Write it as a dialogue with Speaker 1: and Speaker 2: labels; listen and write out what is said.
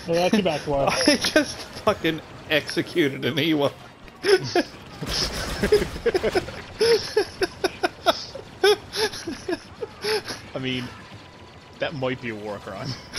Speaker 1: Yeah, that's too bad for
Speaker 2: I just fucking executed an Ewok.
Speaker 1: I mean, that might be a war crime.